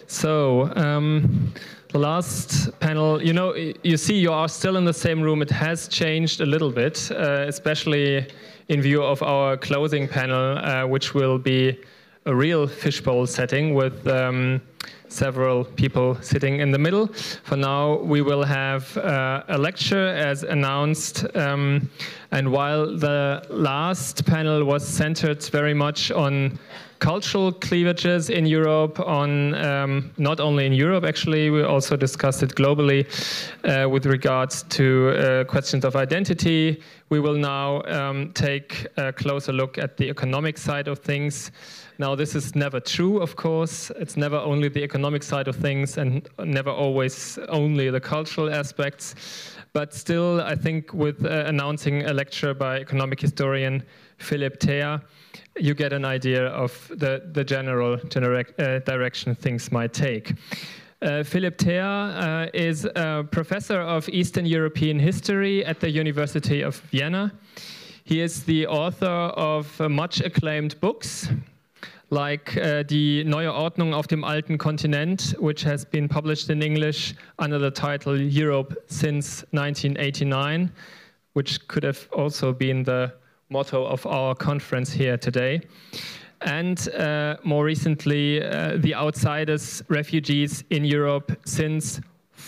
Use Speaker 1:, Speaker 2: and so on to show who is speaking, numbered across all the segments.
Speaker 1: So, the last panel, you see you are still in the same room. It has changed a little bit, especially in view of our closing panel, which will be a real fishbowl setting with several people sitting in the middle. For now, we will have a lecture as announced. And while the last panel was centered very much on cultural cleavages in Europe, on not only in Europe, actually, we also discussed it globally with regards to questions of identity. We will now take a closer look at the economic side of things. Now, this is never true, of course. It's never only the economic side of things and never always only the cultural aspects. But still, I think with announcing a lecture by economic historian Philipp Thaer, you get an idea of the general direction things might take. Philipp Thaer is a professor of Eastern European history at the University of Vienna. He is the author of much acclaimed books, like Die Neue Ordnung auf dem alten Kontinent, which has been published in English under the title Europe since 1989, which could have also been the motto of our conference here today. And more recently, The Outsiders, Refugees in Europe since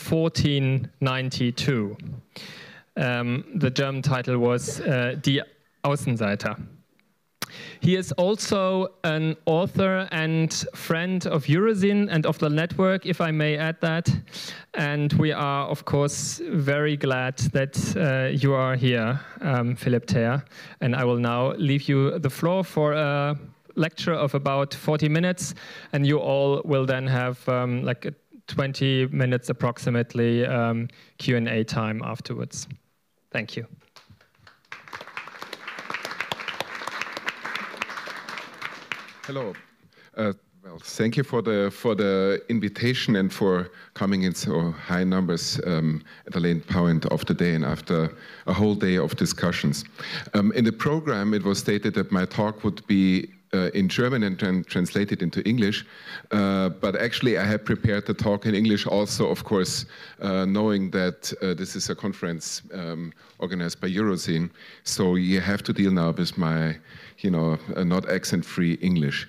Speaker 1: 1492. The German title was Die Außenseiter. He is also an author and friend of Eurozine and of the network, if I may add that. And we are, of course, very glad that you are here, Philipp Thaer. And I will now leave you the floor for a lecture of about 40 minutes. And you all will then have like 20 minutes approximately Q&A time afterwards. Thank you.
Speaker 2: Hello. Well, thank you for the invitation and for coming in so high numbers at the late point of the day and after a whole day of discussions. In the program, it was stated that my talk would be in German and translated into English, but actually I had prepared the talk in English also, of course, knowing that this is a conference organized by Eurozine, so you have to deal now with my, not accent-free English.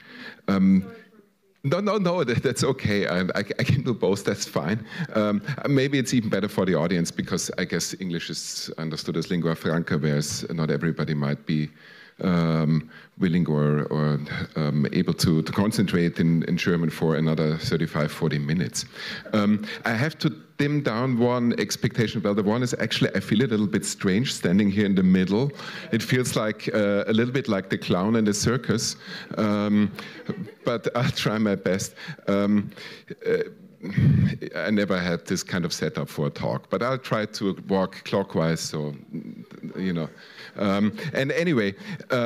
Speaker 2: No, that's okay. I can do both, that's fine. Maybe it's even better for the audience because I guess English is understood as lingua franca, whereas not everybody might be willing or able to concentrate in German for another 35, 40 minutes. I have to dim down one expectation. Well, the one is actually, I feel a little bit strange standing here in the middle. It feels like a little bit like the clown in the circus, but I'll try my best. I never had this kind of setup for a talk, but I'll try to walk clockwise, so, and anyway,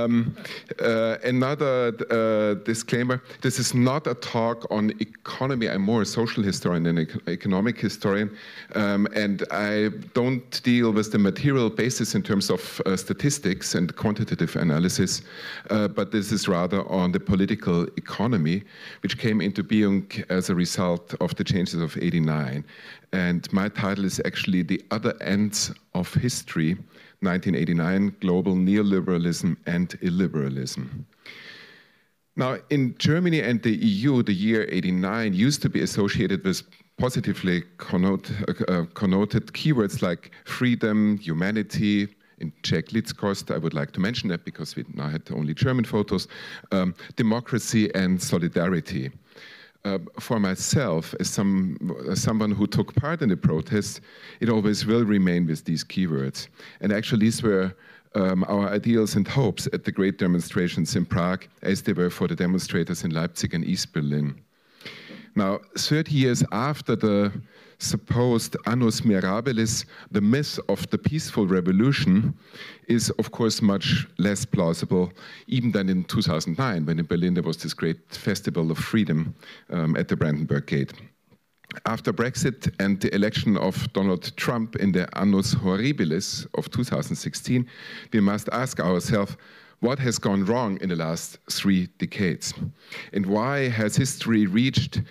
Speaker 2: another disclaimer, this is not a talk on economy. I'm more a social historian than an economic historian, and I don't deal with the material basis in terms of statistics and quantitative analysis, but this is rather on the political economy, which came into being as a result of the changes of '89. And my title is actually The Other Ends of History, 1989, Global Neoliberalism and Illiberalism. Now, in Germany and the EU, the year '89 used to be associated with positively connoted keywords like freedom, humanity. In Czech Lidskost, I would like to mention that because we now had only German photos, democracy and solidarity. For myself, as someone who took part in the protests, it always will remain with these keywords. And actually, these were our ideals and hopes at the great demonstrations in Prague, as they were for the demonstrators in Leipzig and East Berlin. Now, 30 years after the supposed annus mirabilis, the myth of the peaceful revolution is, of course, much less plausible, even than in 2009, when in Berlin there was this great festival of freedom at the Brandenburg Gate. After Brexit and the election of Donald Trump in the annus horribilis of 2016, we must ask ourselves, what has gone wrong in the last 3 decades? And why has history reached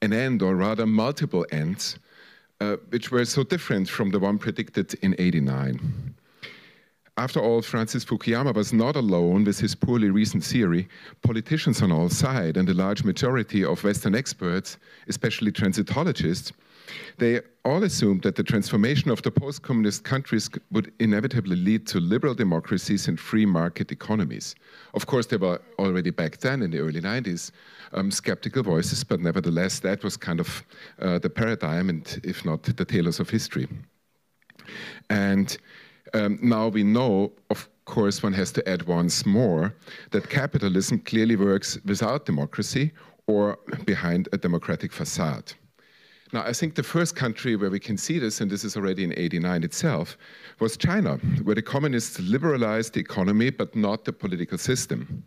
Speaker 2: an end, or rather multiple ends, which were so different from the one predicted in '89. After all, Francis Fukuyama was not alone with his poorly reasoned theory. Politicians on all sides and a large majority of Western experts, especially transitologists, they all assumed that the transformation of the post-communist countries would inevitably lead to liberal democracies and free market economies. Of course, there were already back then, in the early 90s, skeptical voices, but nevertheless, that was kind of the paradigm, and if not the tailors of history. And now we know, of course, one has to add once more that capitalism clearly works without democracy or behind a democratic facade. Now, I think the first country where we can see this, and this is already in '89 itself, was China, where the communists liberalized the economy, but not the political system.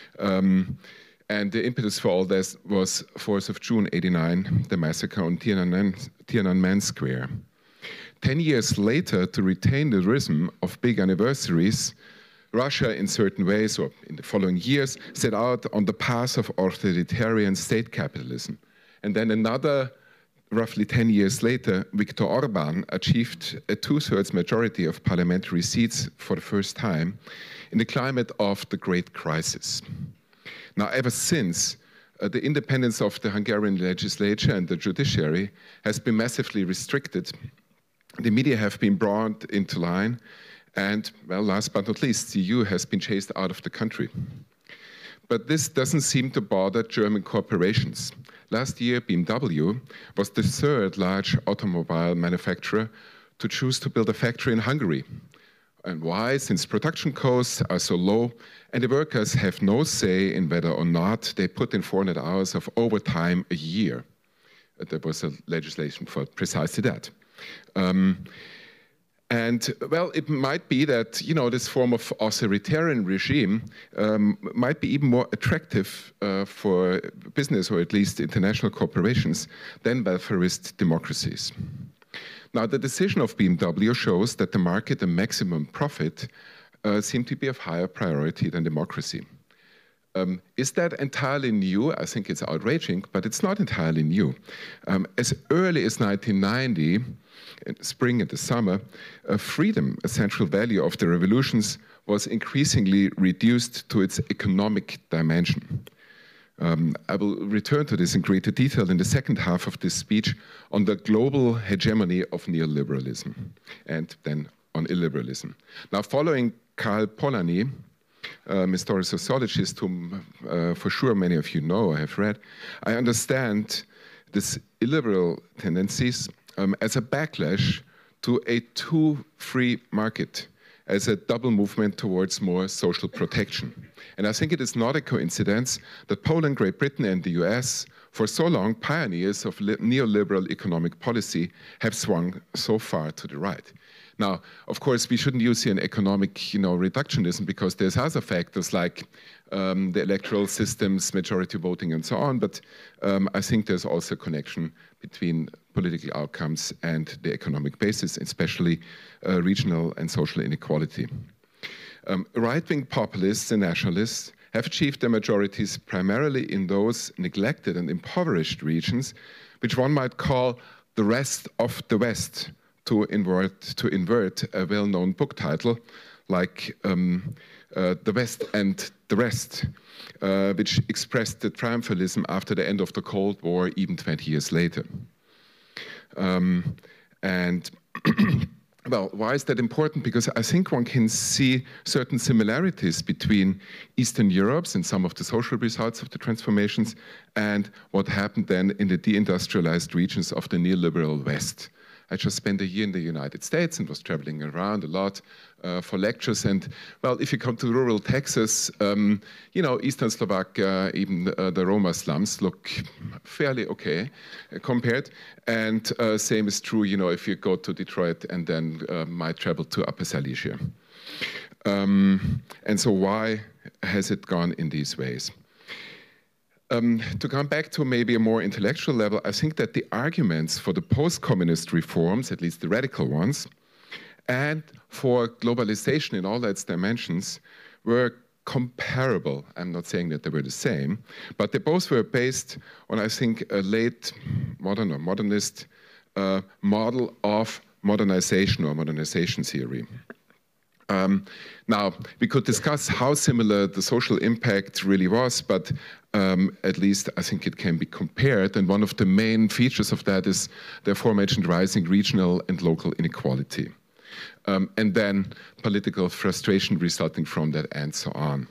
Speaker 2: And the impetus for all this was 4th of June '89, the massacre on Tiananmen Square. 10 years later, to retain the rhythm of big anniversaries, Russia, in certain ways, or in the following years, set out on the path of authoritarian state capitalism. And then another, roughly 10 years later, Viktor Orban achieved a 2/3 majority of parliamentary seats for the first time in the climate of the Great Crisis. Now, ever since, the independence of the Hungarian legislature and the judiciary has been massively restricted. The media have been brought into line, and, well, last but not least, the EU has been chased out of the country. But this doesn't seem to bother German corporations. Last year, BMW was the third large automobile manufacturer to choose to build a factory in Hungary. And why? Since production costs are so low, and the workers have no say in whether or not they put in 400 hours of overtime a year. There was a legislation for precisely that. And, well, it might be that, you know, this form of authoritarian regime might be even more attractive for business, or at least international corporations, than welfarist democracies. Now, the decision of BMW shows that the market and maximum profit seem to be of higher priority than democracy. Is that entirely new? I think it's outraging, but it's not entirely new. As early as 1990, in spring and the summer, freedom, a central value of the revolutions, was increasingly reduced to its economic dimension. I will return to this in greater detail in the second half of this speech on the global hegemony of neoliberalism and then on illiberalism. Now, following Karl Polanyi, historical sociologist whom for sure many of you know, I have read, I understand these illiberal tendencies as a backlash to a too free market, as a double movement towards more social protection. And I think it is not a coincidence that Poland, Great Britain, and the US, for so long pioneers of neoliberal economic policy, have swung so far to the right. Now, of course, we shouldn't use here an economic, reductionism, because there's other factors like the electoral systems, majority voting, and so on. But I think there's also a connection between political outcomes and the economic basis, especially regional and social inequality. Right-wing populists and nationalists have achieved their majorities primarily in those neglected and impoverished regions, which one might call the rest of the West, to invert a well-known book title like The West and the Rest, which expressed the triumphalism after the end of the Cold War, even 20 years later. Well, why is that important? Because I think one can see certain similarities between Eastern Europe and some of the social results of the transformations and what happened then in the deindustrialized regions of the neoliberal West. I just spent a year in the United States and was traveling around a lot for lectures. And, well, if you come to rural Texas, Eastern Slovakia, even the Roma slums look fairly okay compared. And same is true, if you go to Detroit and then might travel to Upper Silesia. And so why has it gone in these ways? To come back to maybe a more intellectual level, I think that the arguments for the post-communist reforms, at least the radical ones, and for globalization in all its dimensions, were comparable. I'm not saying that they were the same, but they both were based on, I think, a late modern or modernist model of modernization or modernization theory. Now, we could discuss how similar the social impact really was, but at least I think it can be compared. And one of the main features of that is the aforementioned rising regional and local inequality. And then political frustration resulting from that, and so on.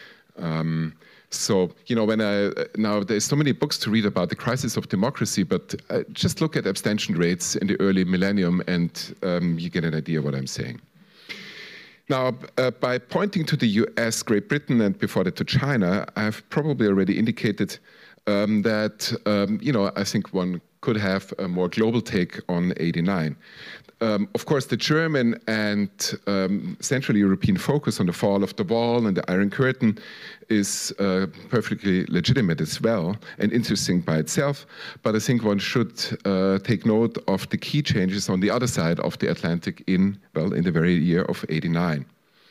Speaker 2: So, you know, now there's so many books to read about the crisis of democracy, but just look at abstention rates in the early millennium and you get an idea what I'm saying. Now, by pointing to the US, Great Britain, and before that to China, I've probably already indicated that, you know, I think one could have a more global take on '89. Of course, the German and Central European focus on the fall of the wall and the Iron Curtain is perfectly legitimate as well and interesting by itself. But I think one should take note of the key changes on the other side of the Atlantic in the very year of '89.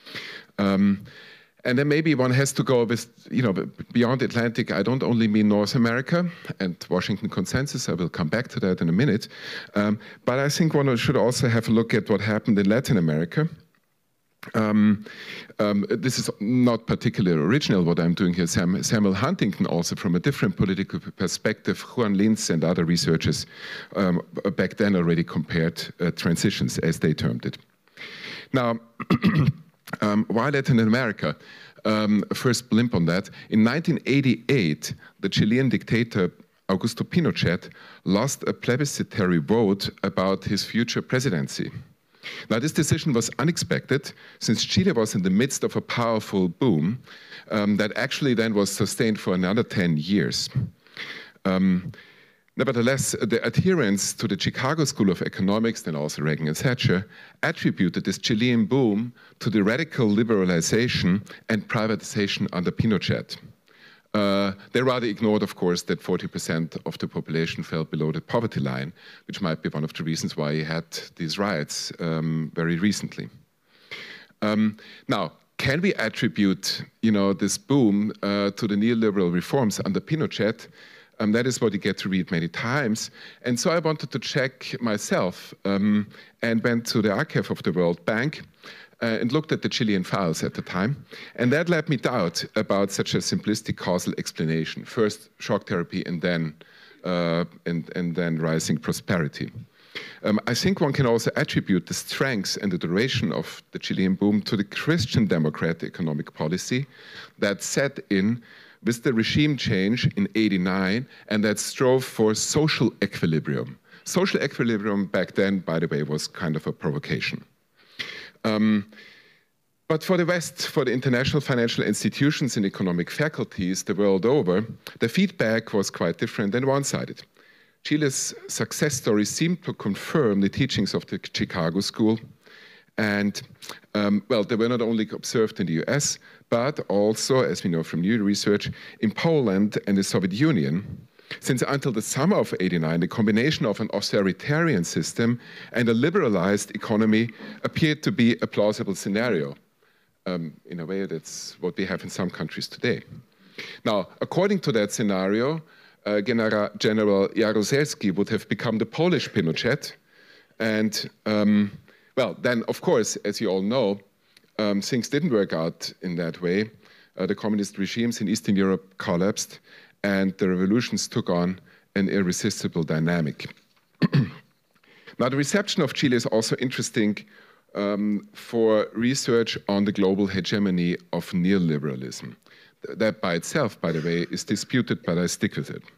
Speaker 2: And then maybe one has to go with, you know, beyond the Atlantic. I don't only mean North America and Washington Consensus. I will come back to that in a minute. But I think one should also have a look at what happened in Latin America. This is not particularly original, what I'm doing here. Samuel Huntington, also from a different political perspective, Juan Linz and other researchers back then already compared transitions, as they termed it. Now, why Latin America? First blimp on that. In 1988, the Chilean dictator Augusto Pinochet lost a plebiscitary vote about his future presidency. Now, this decision was unexpected, since Chile was in the midst of a powerful boom that actually then was sustained for another 10 years. Nevertheless, the adherents to the Chicago School of Economics, then also Reagan and Thatcher, attributed this Chilean boom to the radical liberalization and privatization under Pinochet. They rather ignored, of course, that 40% of the population fell below the poverty line, which might be one of the reasons why he had these riots very recently. Now, can we attribute, you know, this boom to the neoliberal reforms under Pinochet? That is what you get to read many times. And so I wanted to check myself and went to the archive of the World Bank and looked at the Chilean files at the time. And that led me to doubt about such a simplistic causal explanation. First shock therapy and then rising prosperity. I think one can also attribute the strengths and the duration of the Chilean boom to the Christian Democrat economic policy that set in with the regime change in '89, and that strove for social equilibrium. Social equilibrium back then, by the way, was kind of a provocation. But for the West, for the international financial institutions and economic faculties the world over, the feedback was quite different and one-sided. Chile's success story seemed to confirm the teachings of the Chicago School. And, well, they were not only observed in the US, but also, as we know from new research, in Poland and the Soviet Union, since until the summer of '89, the combination of an authoritarian system and a liberalized economy appeared to be a plausible scenario. In a way, that's what we have in some countries today. Now, according to that scenario, General Jaruzelski would have become the Polish Pinochet, and well, then, of course, as you all know, things didn't work out in that way. The communist regimes in Eastern Europe collapsed, and the revolutions took on an irresistible dynamic. Now, the reception of Chile is also interesting for research on the global hegemony of neoliberalism. That by itself, by the way, is disputed, but I stick with it.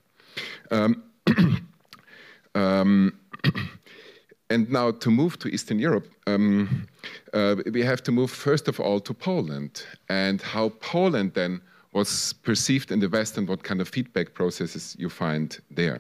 Speaker 2: And now to move to Eastern Europe, we have to move first of all to Poland, and how Poland then was perceived in the West and what kind of feedback processes you find there.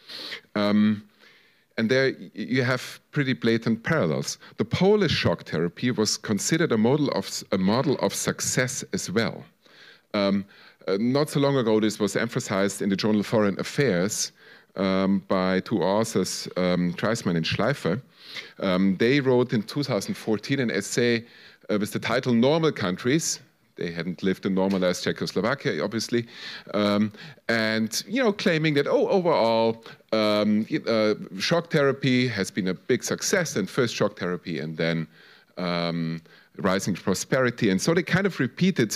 Speaker 2: And there you have pretty blatant parallels. The Polish shock therapy was considered a model of success as well. Not so long ago, this was emphasized in the journal Foreign Affairs by two authors, Treisman and Schleifer. They wrote in 2014 an essay with the title Normal Countries, They hadn't lived in normalized Czechoslovakia, obviously, and claiming that overall shock therapy has been a big success, and first shock therapy, and then rising prosperity, and so they kind of repeated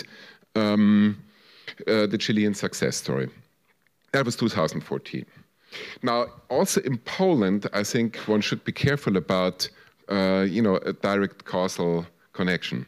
Speaker 2: the Chilean success story. That was 2014. Now, also in Poland, I think one should be careful about a direct causal connection.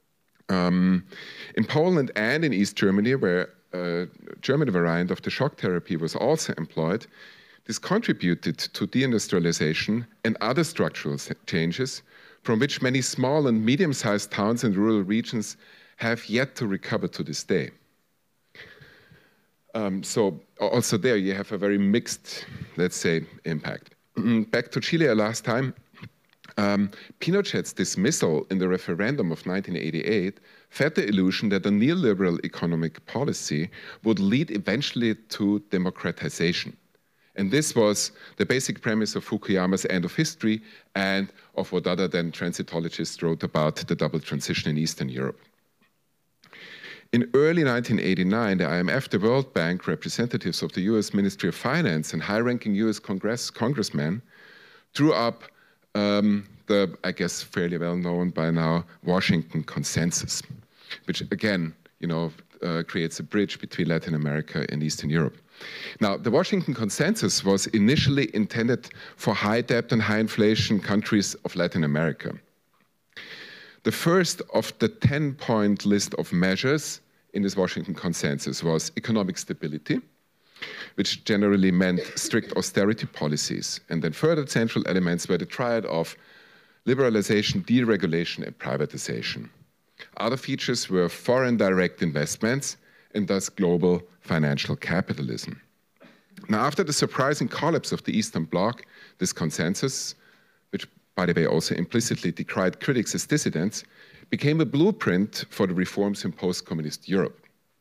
Speaker 2: In Poland and in East Germany, where a German variant of the shock therapy was also employed, this contributed to deindustrialization and other structural changes from which many small and medium-sized towns and rural regions have yet to recover to this day. So also there you have a very mixed, let's say, impact. Back to Chile last time, Pinochet's dismissal in the referendum of 1988 fed the illusion that a neoliberal economic policy would lead eventually to democratization. And this was the basic premise of Fukuyama's End of History and of what other than transitologists wrote about the double transition in Eastern Europe. In early 1989, the IMF, the World Bank, representatives of the US Ministry of Finance and high-ranking US congressmen drew up the, I guess, fairly well-known by now, Washington Consensus, which again, creates a bridge between Latin America and Eastern Europe. Now, the Washington Consensus was initially intended for high debt and high inflation countries of Latin America. The first of the 10-point list of measures in this Washington Consensus was economic stability, which generally meant strict austerity policies. And then further central elements were the triad of liberalization, deregulation, and privatization. Other features were foreign direct investments and thus global financial capitalism. Now, after the surprising collapse of the Eastern Bloc, this consensus, which by the way also implicitly decried critics as dissidents, became a blueprint for the reforms in post-communist Europe.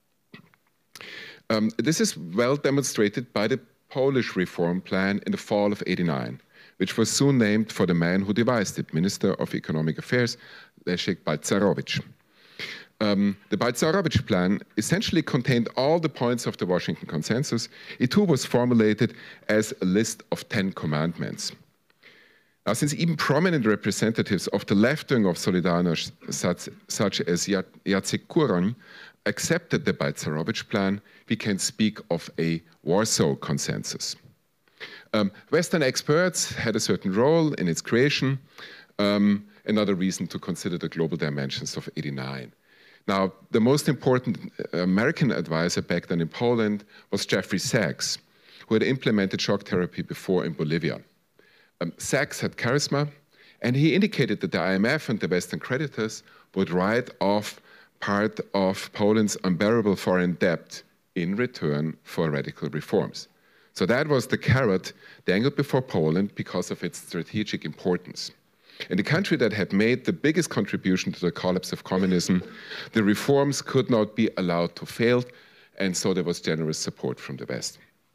Speaker 2: This is well demonstrated by the Polish reform plan in the fall of '89, which was soon named for the man who devised it, Minister of Economic Affairs, Leszek Balcerowicz. The Balcerowicz plan essentially contained all the points of the Washington Consensus. It too was formulated as a list of 10 commandments. Now, since even prominent representatives of the left wing of Solidarność, such as Jacek Kuroń, accepted the Balcerowicz plan, we can speak of a Warsaw Consensus. Western experts had a certain role in its creation, another reason to consider the global dimensions of '89. Now, the most important American advisor back then in Poland was Jeffrey Sachs, who had implemented shock therapy before in Bolivia. Sachs had charisma, and he indicated that the IMF and the Western creditors would write off part of Poland's unbearable foreign debt in return for radical reforms. So that was the carrot dangled before Poland because of its strategic importance. In the country that had made the biggest contribution to the collapse of communism, the reforms could not be allowed to fail, and so there was generous support from the West.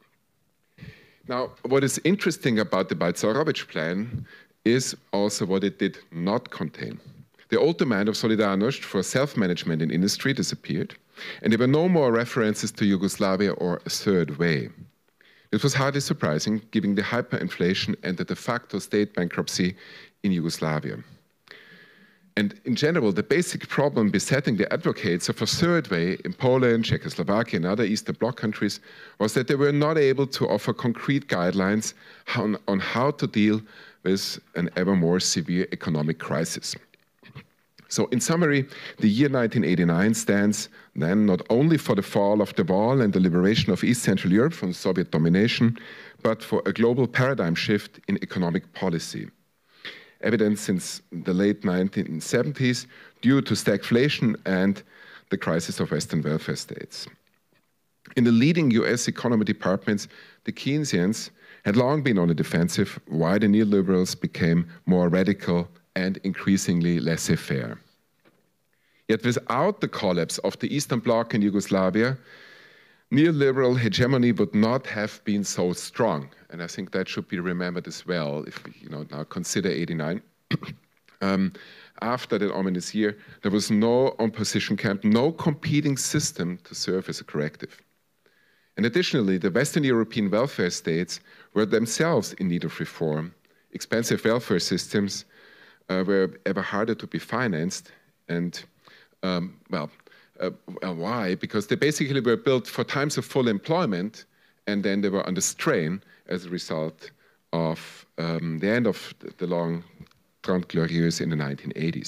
Speaker 2: Now, what is interesting about the Balcerowicz plan is also what it did not contain. The old demand of Solidarność for self-management in industry disappeared, and there were no more references to Yugoslavia or a third way. This was hardly surprising, given the hyperinflation and the de facto state bankruptcy in Yugoslavia. And in general, the basic problem besetting the advocates of a third way in Poland, Czechoslovakia, and other Eastern Bloc countries was that they were not able to offer concrete guidelines on how to deal with an ever more severe economic crisis. So in summary, the year 1989 stands then not only for the fall of the wall and the liberation of East Central Europe from Soviet domination, but for a global paradigm shift in economic policy. Evident since the late 1970s due to stagflation and the crisis of Western welfare states. In the leading US economy departments, the Keynesians had long been on the defensive, while the neoliberals became more radical and increasingly laissez-faire. Yet without the collapse of the Eastern Bloc in Yugoslavia, neoliberal hegemony would not have been so strong. And I think that should be remembered as well if we now consider '89. after that ominous year, there was no opposition camp, no competing system to serve as a corrective. And additionally, the Western European welfare states were themselves in need of reform. Expensive welfare systems were ever harder to be financed. And, why? Because they basically were built for times of full employment, and then they were under strain as a result of the end of the long Trente Glorieuses in the 1980s.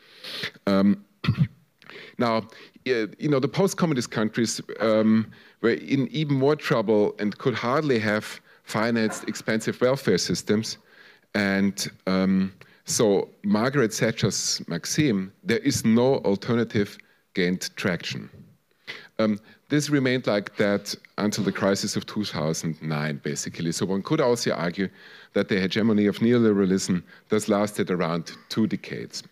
Speaker 2: Now, the post-communist countries were in even more trouble and could hardly have financed expensive welfare systems. And so Margaret Thatcher's maxim, there is no alternative, gained traction. This remained like that until the crisis of 2009, basically. So one could also argue that the hegemony of neoliberalism thus lasted around 2 decades.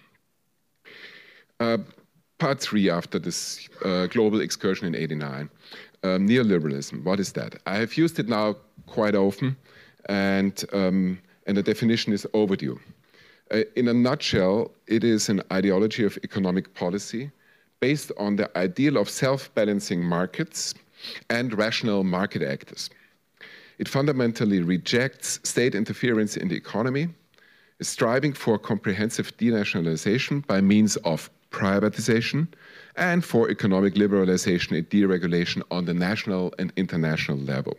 Speaker 2: Part 3 after this global excursion in '89. Neoliberalism, what is that? I have used it now quite often, and the definition is overdue. In a nutshell, it is an ideology of economic policy based on the ideal of self-balancing markets and rational market actors. It fundamentally rejects state interference in the economy, is striving for comprehensive denationalization by means of privatization, and for economic liberalization and deregulation on the national and international level.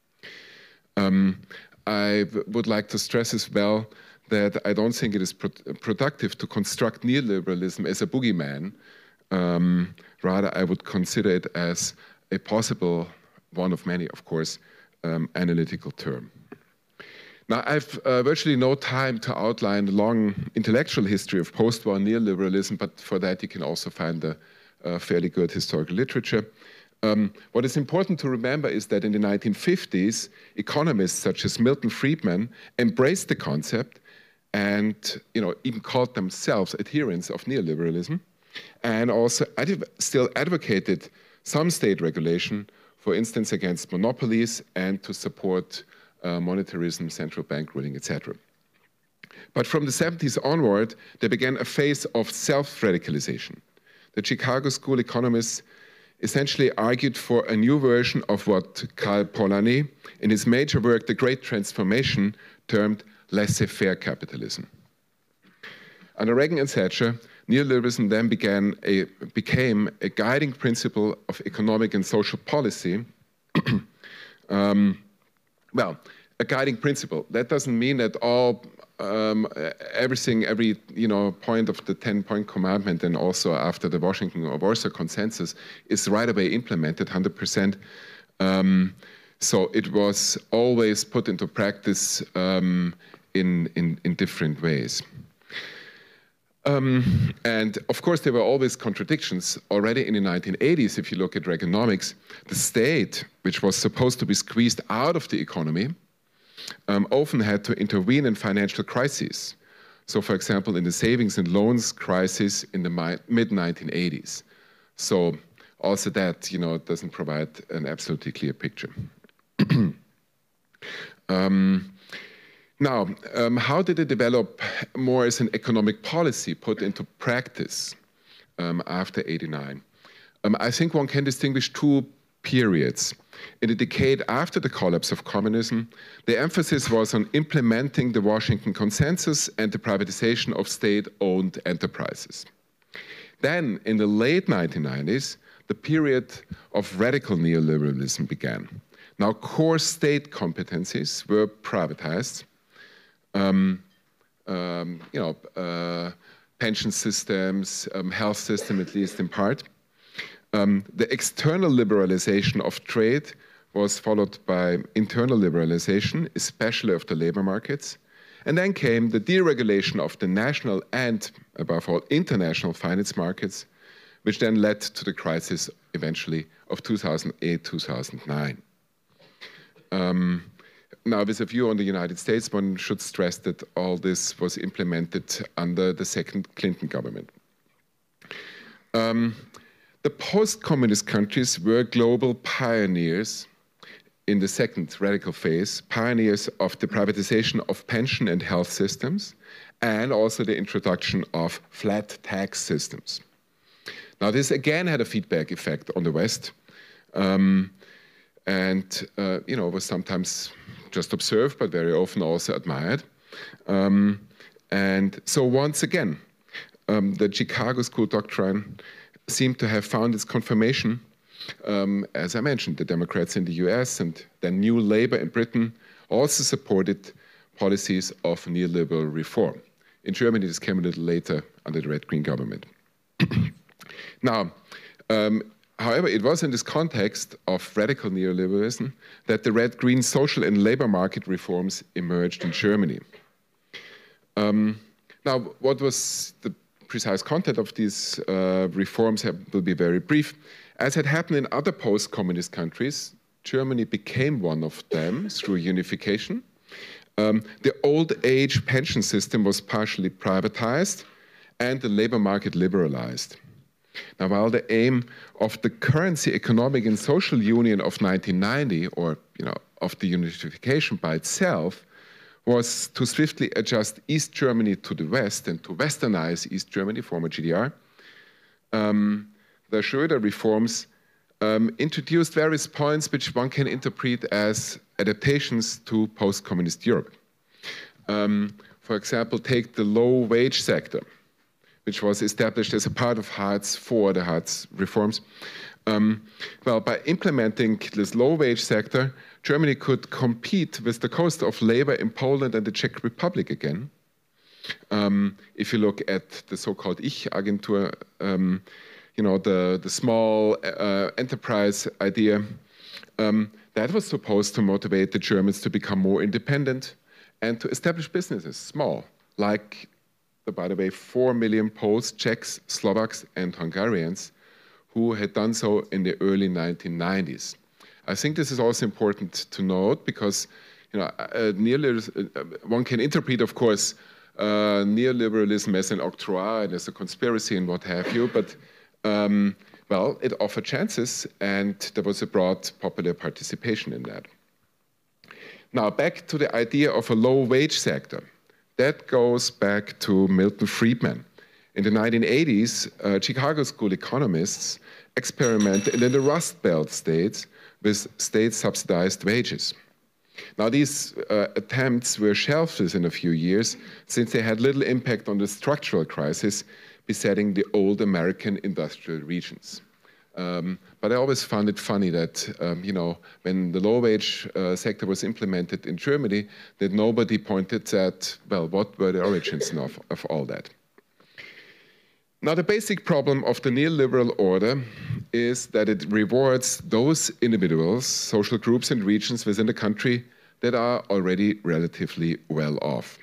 Speaker 2: I would like to stress as well that I don't think it is productive to construct neoliberalism as a boogeyman. Rather, I would consider it as a possible, one of many, of course, analytical term. Now, I've virtually no time to outline the long intellectual history of post-war neoliberalism, but for that you can also find a fairly good historical literature. What is important to remember is that in the 1950s, economists such as Milton Friedman embraced the concept and even called themselves adherents of neoliberalism, and also still advocated some state regulation, for instance, against monopolies and to support monetarism, central bank ruling, etc. But from the 70s onward, there began a phase of self-radicalization. The Chicago School economists essentially argued for a new version of what Karl Polanyi, in his major work, The Great Transformation, termed laissez-faire capitalism. Under Reagan and Thatcher, neoliberalism then became a guiding principle of economic and social policy. Well, a guiding principle. That doesn't mean that every point of the 10-point commandment and also after the Washington or Warsaw Consensus is right away implemented 100%. So it was always put into practice in different ways. And of course, there were always contradictions. Already in the 1980s, if you look at Reaganomics, the state, which was supposed to be squeezed out of the economy, often had to intervene in financial crises. So for example, in the savings and loans crisis in the mid-1980s. So also that, doesn't provide an absolutely clear picture. Now, how did it develop more as an economic policy put into practice after '89? I think one can distinguish 2 periods. In the decade after the collapse of communism, the emphasis was on implementing the Washington Consensus and the privatization of state-owned enterprises. Then, in the late 1990s, the period of radical neoliberalism began. Now, core state competencies were privatized. Pension systems, health system, at least in part. The external liberalization of trade was followed by internal liberalization, especially of the labor markets. And then came the deregulation of the national and, above all, international finance markets, which then led to the crisis eventually of 2008, 2009. Now, with a view on the United States, one should stress that all this was implemented under the second Clinton government. The post-communist countries were global pioneers in the second radical phase, pioneers of the privatization of pension and health systems, and also the introduction of flat tax systems. Now, this again had a feedback effect on the West, and was sometimes just observed, but very often also admired. And so once again, the Chicago School doctrine seemed to have found its confirmation. As I mentioned, the Democrats in the US and then New Labour in Britain also supported policies of neoliberal reform. In Germany, this came a little later under the red-green government. Now, however, it was in this context of radical neoliberalism that the red-green social and labor market reforms emerged in Germany. Now, what was the precise content of these reforms will be very brief. As had happened in other post-communist countries, Germany became one of them through unification. The old age pension system was partially privatized and the labor market liberalized. Now, while the aim of the currency, economic and social union of 1990, or of the unification by itself, was to swiftly adjust East Germany to the West and to westernize East Germany, former GDR, the Schröder reforms introduced various points which one can interpret as adaptations to post-communist Europe. For example, take the low-wage sector, which was established as a part of Hartz IV, the Hartz reforms. Well, by implementing this low-wage sector, Germany could compete with the cost of labor in Poland and the Czech Republic again. If you look at the so-called Ich-Agentur, the small enterprise idea, that was supposed to motivate the Germans to become more independent and to establish businesses, small, like, by the way, 4 million Poles, Czechs, Slovaks, and Hungarians who had done so in the early 1990s. I think this is also important to note because one can interpret, of course, neoliberalism as an octroi and as a conspiracy and what have you, but well, it offered chances and there was a broad popular participation in that. Now, back to the idea of a low-wage sector. That goes back to Milton Friedman. In the 1980s, Chicago School economists experimented in the Rust Belt states with state-subsidized wages. Now, these attempts were shelved within a few years since they had little impact on the structural crisis besetting the old American industrial regions. But I always found it funny that, when the low-wage sector was implemented in Germany, that nobody pointed at, well, what were the origins of all that? Now, the basic problem of the neoliberal order is that it rewards those individuals, social groups and regions within the country that are already relatively well off.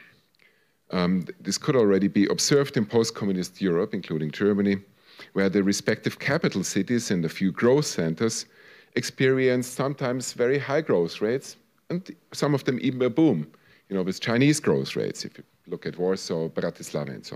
Speaker 2: This could already be observed in post-communist Europe, including Germany, where the respective capital cities and a few growth centers experienced sometimes very high growth rates, and some of them even a boom, with Chinese growth rates, if you look at Warsaw, Bratislava, and so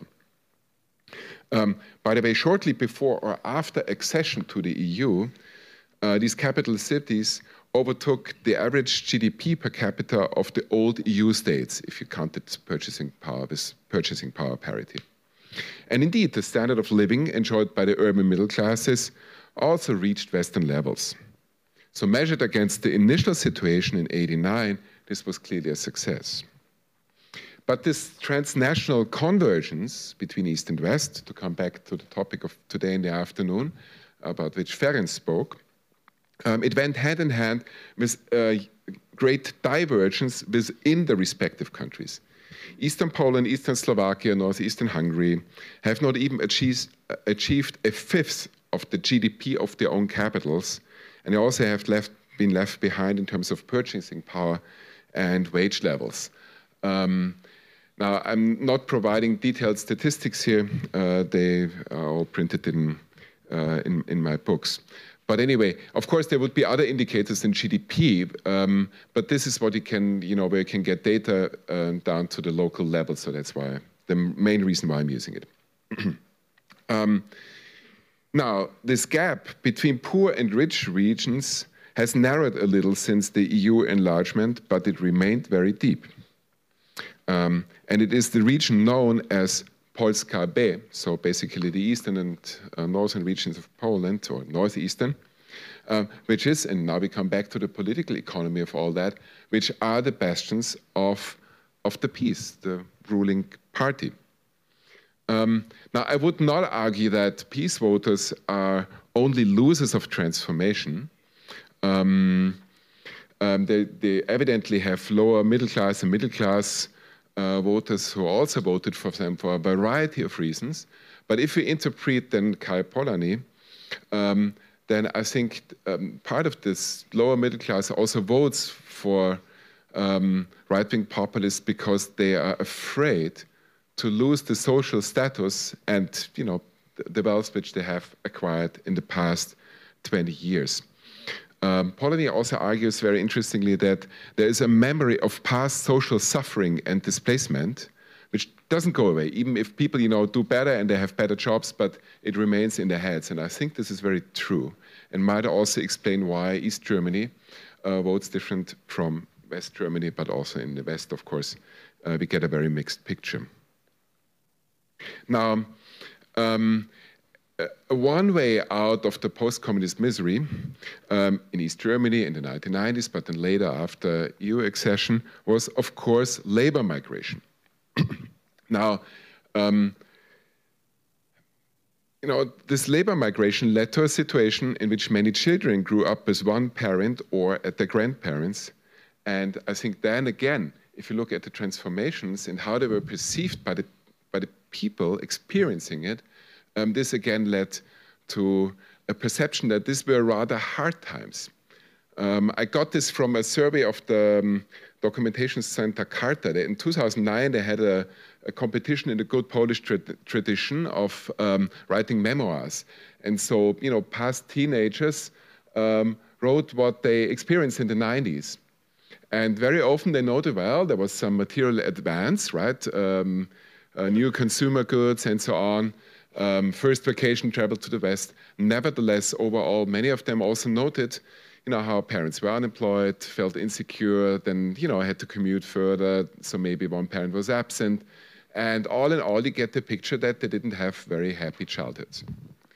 Speaker 2: on. By the way, shortly before or after accession to the EU, these capital cities overtook the average GDP per capita of the old EU states, if you counted purchasing power with purchasing power parity. And indeed, the standard of living enjoyed by the urban middle classes also reached Western levels. So measured against the initial situation in '89, this was clearly a success. But this transnational convergence between East and West, to come back to the topic of today in the afternoon, about which Ferenc spoke, it went hand in hand with great divergence within the respective countries. Eastern Poland, Eastern Slovakia, Northeastern Hungary have not even achieved a fifth of the GDP of their own capitals, and they also have been left behind in terms of purchasing power and wage levels. Now, I'm not providing detailed statistics here. They are all printed in my books. But anyway, of course, there would be other indicators than GDP, but this is what you can, where you can get data down to the local level. So that's why the main reason why I'm using it. Now, this gap between poor and rich regions has narrowed a little since the EU enlargement, but it remained very deep. And it is the region known as Polska B, so basically the eastern and northern regions of Poland, or northeastern, which is, and now we come back to the political economy of all that, which are the bastions of the PiS, the ruling party. Now, I would not argue that PiS voters are only losers of transformation. They evidently have lower middle class and middle class voters who also voted for them for a variety of reasons. But if we interpret then Kai Polanyi, then I think part of this lower middle class also votes for right-wing populists because they are afraid to lose the social status and, you know, the wealth which they have acquired in the past 20 years. Polanyi also argues very interestingly that there is a memory of past social suffering and displacement, which doesn't go away, even if people, you know, do better and they have better jobs, but it remains in their heads. And I think this is very true, and might also explain why East Germany votes different from West Germany, but also in the West, of course, we get a very mixed picture. Now, one way out of the post-communist misery in East Germany in the 1990s, but then later after EU accession, was, of course, labor migration. Now, you know, this labor migration led to a situation in which many children grew up with one parent or at their grandparents. And I think then again, if you look at the transformations and how they were perceived by the people experiencing it, this again led to a perception that these were rather hard times. I got this from a survey of the documentation center Carta. In 2009, they had a competition in the good Polish tradition of writing memoirs. And so, you know, past teenagers wrote what they experienced in the 90s. And very often they noted, well, there was some material advance, right? New consumer goods and so on. First vacation travel to the West. Nevertheless, overall, many of them also noted, you know, how parents were unemployed, felt insecure, then, you know, had to commute further, so maybe one parent was absent. And all in all, you get the picture that they didn't have very happy childhoods.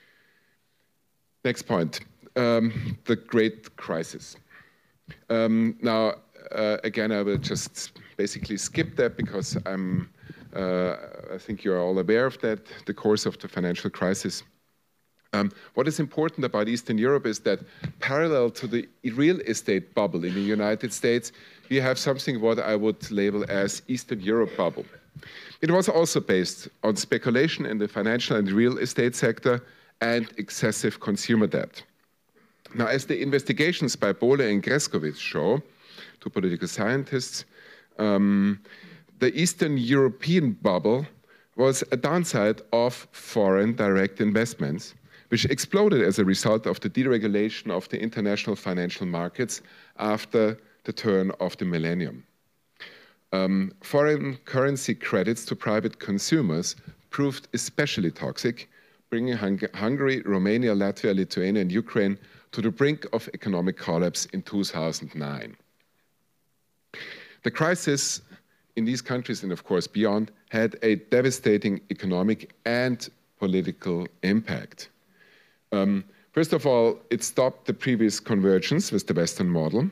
Speaker 2: Next point, the Great Crisis. Now, again, I will just basically skip that because I think you're all aware of that, the course of the financial crisis. What is important about Eastern Europe is that parallel to the real estate bubble in the United States, you have something what I would label as Eastern Europe bubble. It was also based on speculation in the financial and real estate sector and excessive consumer debt. Now, as the investigations by Bohle and Greskovic show, two political scientists, the Eastern European bubble was a downside of foreign direct investments, which exploded as a result of the deregulation of the international financial markets after the turn of the millennium. Foreign currency credits to private consumers proved especially toxic, bringing Hungary, Romania, Latvia, Lithuania, and Ukraine to the brink of economic collapse in 2009. The crisis in these countries, and of course beyond, had a devastating economic and political impact. First of all, it stopped the previous convergence with the Western model.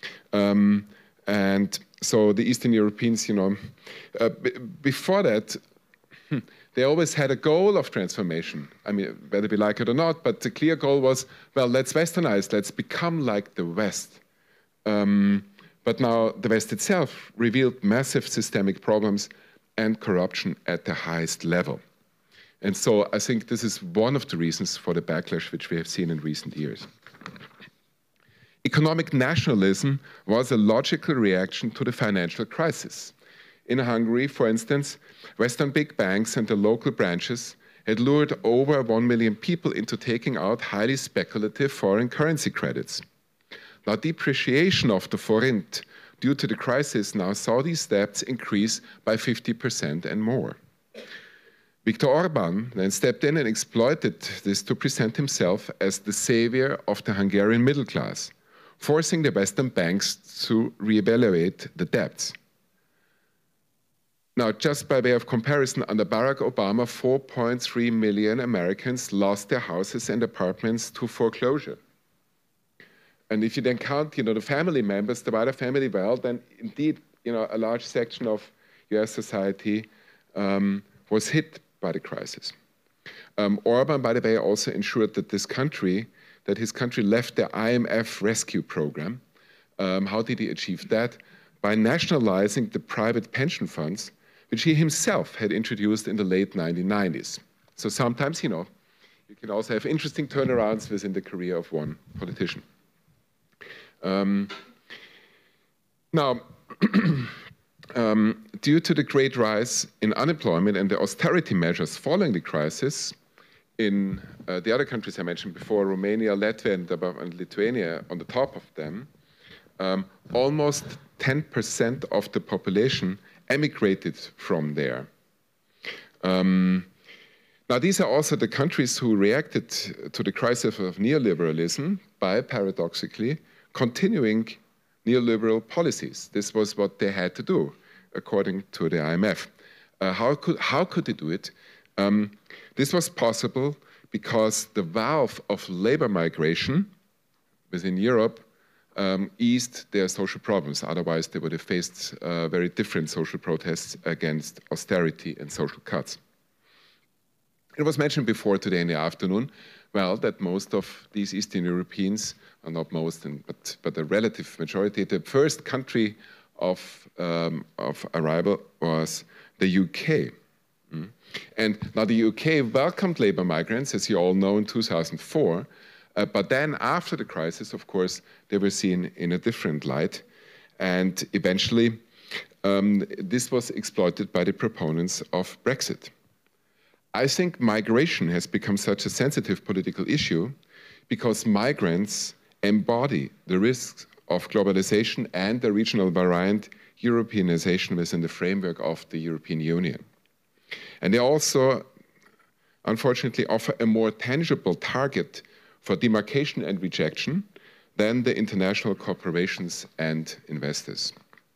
Speaker 2: And so the Eastern Europeans, you know, before that, they always had a goal of transformation. I mean, whether we like it or not, but the clear goal was, well, let's Westernize, let's become like the West. But now the West itself revealed massive systemic problems and corruption at the highest level. And so I think this is one of the reasons for the backlash which we have seen in recent years. Economic nationalism was a logical reaction to the financial crisis. In Hungary, for instance, Western big banks and the local branches had lured over 1 million people into taking out highly speculative foreign currency credits. Now, depreciation of the forint due to the crisis now saw these debts increase by 50% and more. Viktor Orban then stepped in and exploited this to present himself as the savior of the Hungarian middle class, forcing the Western banks to reevaluate the debts. Now, just by way of comparison, under Barack Obama, 4.3 million Americans lost their houses and apartments to foreclosure. And if you then count, the family members, the wider family wealth, then indeed, a large section of US society was hit by the crisis. Orban, by the way, also ensured that his country left the IMF rescue program. How did he achieve that? By nationalizing the private pension funds, which he himself had introduced in the late 1990s. So sometimes, you can also have interesting turnarounds within the career of one politician. Now, due to the great rise in unemployment and the austerity measures following the crisis in the other countries I mentioned before, Romania, Latvia, and Lithuania on the top of them, almost 10% of the population emigrated from there. Now, these are also the countries who reacted to the crisis of neoliberalism by, paradoxically, continuing neoliberal policies. This was what they had to do, according to the IMF. How could they do it? This was possible because the valve of labor migration within Europe eased their social problems. Otherwise, they would have faced very different social protests against austerity and social cuts. It was mentioned before today in the afternoon, well, that most of these Eastern Europeans, or not most, but a relative majority, the first country of arrival was the UK. And now the UK welcomed labor migrants, as you all know, in 2004. But then after the crisis, of course, they were seen in a different light. And eventually, this was exploited by the proponents of Brexit. I think migration has become such a sensitive political issue because migrants embody the risks of globalization and the regional variant Europeanization within the framework of the European Union. And they also, unfortunately, offer a more tangible target for demarcation and rejection than the international corporations and investors.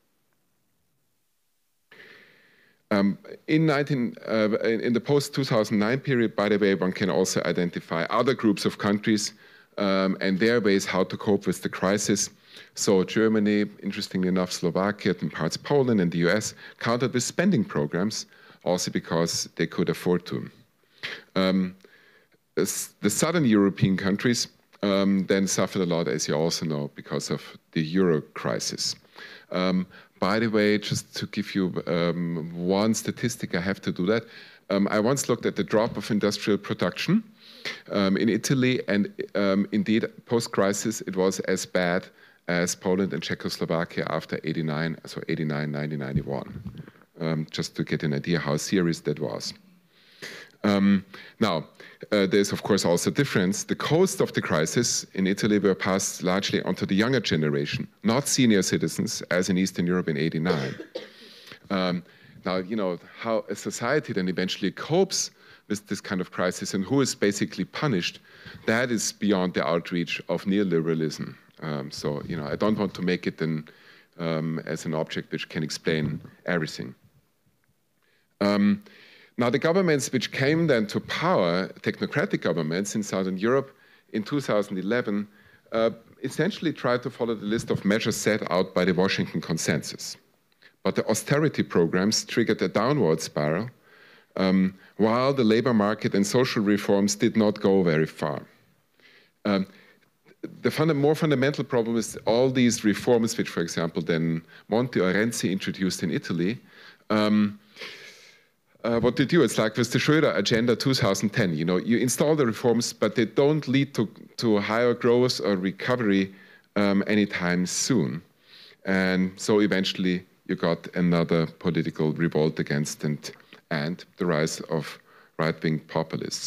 Speaker 2: In the post-2009 period, by the way, one can also identify other groups of countries and their ways how to cope with the crisis. So Germany, interestingly enough, Slovakia, and parts of Poland and the US countered with spending programs, also because they could afford to. The southern European countries then suffered a lot, as you also know, because of the euro crisis. By the way, just to give you one statistic, I have to do that. I once looked at the drop of industrial production in Italy, and indeed, post-crisis, it was as bad as Poland and Czechoslovakia after 89, so 89, 90, 91, just to get an idea how serious that was. Now, there's of course also a difference. The cost of the crisis in Italy were passed largely onto the younger generation, not senior citizens, as in Eastern Europe in '89. Now, how a society then eventually copes with this kind of crisis and who is basically punished, that is beyond the outreach of neoliberalism. So, I don't want to make it as an object which can explain everything. Now, the governments which came then to power, technocratic governments in Southern Europe in 2011, essentially tried to follow the list of measures set out by the Washington Consensus. But the austerity programs triggered a downward spiral, while the labor market and social reforms did not go very far. The more fundamental problem is all these reforms, which, for example, then Monti or Renzi introduced in Italy. What they do, it's like with the Schröder Agenda 2010. You install the reforms, but they don't lead to higher growth or recovery anytime soon. And so eventually you got another political revolt against it and the rise of right-wing populists.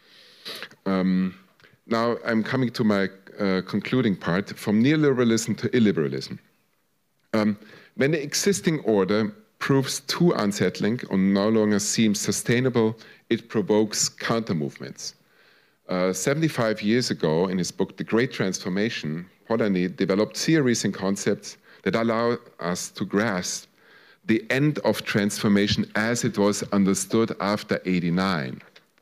Speaker 2: Now I'm coming to my concluding part, from neoliberalism to illiberalism. When the existing order proves too unsettling or no longer seems sustainable, it provokes counter-movements. 75 years ago, in his book, The Great Transformation, Polanyi developed theories and concepts that allow us to grasp the end of transformation as it was understood after '89.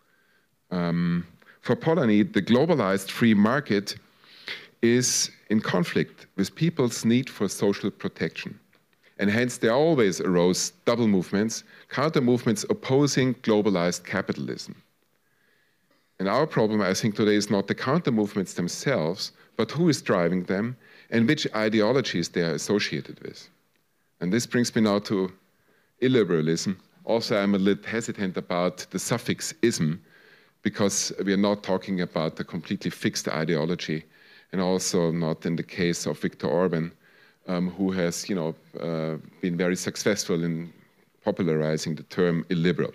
Speaker 2: For Polanyi, the globalized free market is in conflict with people's need for social protection. And hence there always arose double movements, counter movements opposing globalized capitalism. And our problem, I think, today is not the counter movements themselves, but who is driving them and which ideologies they are associated with. And this brings me now to illiberalism. Also, I'm a little hesitant about the suffix ism, because we are not talking about a completely fixed ideology, and also not in the case of Viktor Orban, who has been very successful in popularizing the term illiberal.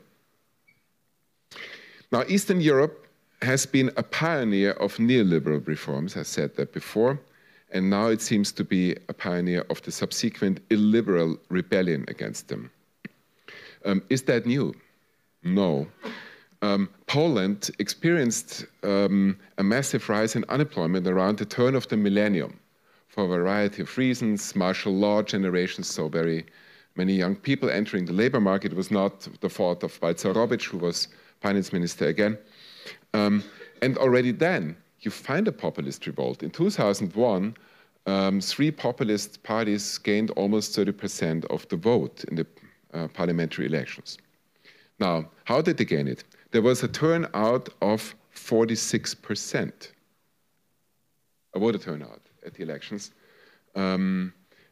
Speaker 2: Now, Eastern Europe has been a pioneer of neoliberal reforms, I said that before, and now it seems to be a pioneer of the subsequent illiberal rebellion against them. Is that new? No. Poland experienced a massive rise in unemployment around the turn of the millennium for a variety of reasons. Martial law generations, so very many young people entering the labor market. It was not the fault of Balcerowicz, who was finance minister again. And already then, you find a populist revolt. In 2001, 3 populist parties gained almost 30% of the vote in the parliamentary elections. Now, how did they gain it? There was a turnout of 46%, a voter turnout at the elections. Well,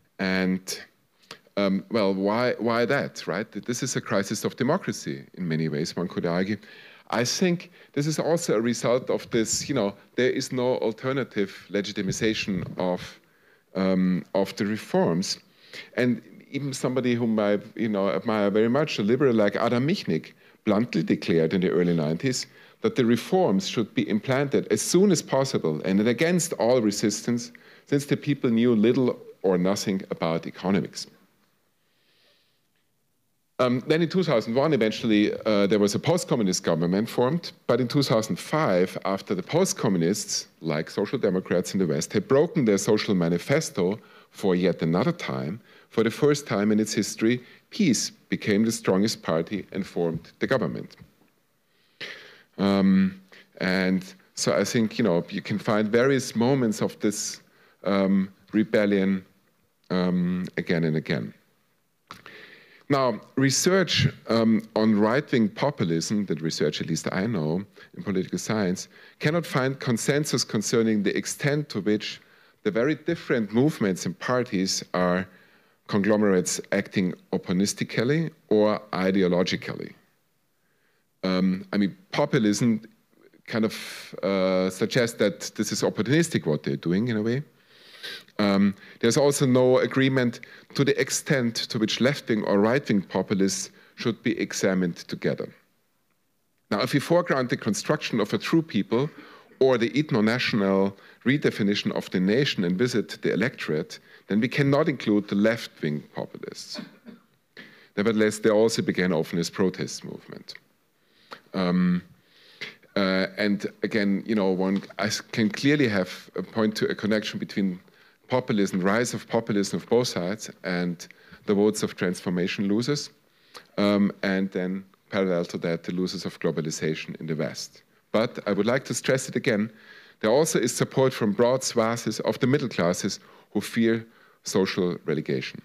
Speaker 2: why that, right? This is a crisis of democracy in many ways, one could argue. I think this is also a result of this, there is no alternative legitimization of the reforms. And even somebody whom I admire very much, a liberal like Adam Michnik, bluntly declared in the early 90s that the reforms should be implanted as soon as possible and against all resistance, since the people knew little or nothing about economics. Then in 2001, eventually, there was a post-communist government formed, but in 2005, after the post-communists, like Social Democrats in the West, had broken their social manifesto for yet another time, for the first time in its history, PiS became the strongest party and formed the government. And so I think, you can find various moments of this rebellion again and again. Now, research on right-wing populism, that research at least I know in political science, cannot find consensus concerning the extent to which the very different movements and parties are conglomerates acting opportunistically or ideologically. Populism kind of suggests that this is opportunistic what they're doing in a way. There's also no agreement to the extent to which left-wing or right-wing populists should be examined together. Now, if we foreground the construction of a true people or the ethno-national redefinition of the nation and visit the electorate, then we cannot include the left-wing populists. Nevertheless, they also began often as protest movement. And again, one can clearly point to a connection between populism, rise of populism of both sides, and the votes of transformation losers, and then parallel to that, the losers of globalization in the West. But I would like to stress it again, there also is support from broad swaths of the middle classes who fear social relegation.